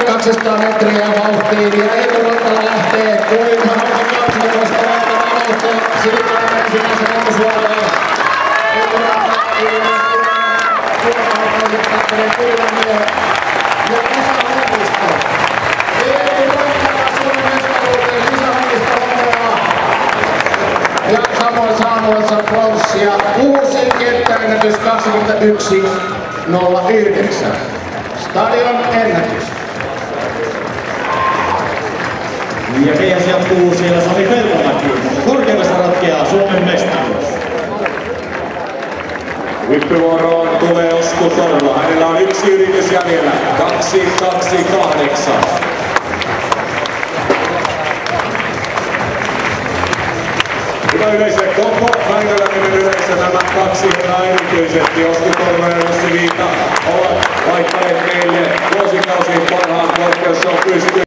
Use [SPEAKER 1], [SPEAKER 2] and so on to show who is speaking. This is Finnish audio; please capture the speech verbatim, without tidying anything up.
[SPEAKER 1] kaksisataa metriä vauhtiin ja Eetu Rantala lähtee kuin haukan kaksisataa aloittaa Silipään ensimmäisen ennusvuoroon. Eetu Rantala ilmeisesti kattelee Kuilamia ja Esa Hongisto. Eetu Rantala Suomen mestaruuteen Esa Hongisto onnea. Ja samoin Samuelson pronssia uusi kenttäennätys kaksikymmentäyksi nolla yhdeksän. Stadion ennätys.
[SPEAKER 2] Ja keihäs jatkuu siellä Sami Peltomäki. Korkeudessa ratkeaa Suomen mestaruus.
[SPEAKER 3] Hyppyvuoroon tulee Osku Torla. Hänellä on yksi yritys jäljellä. kaksi kaksi kahdeksan. Hyvä yleisö, koko Väinöläinen yleisö nämä kaksi herraa erityisesti. Osku Torla ja Jussi Viita ovat laittaneet meille vuosikausiin parhaan korkeusshow pystyyn.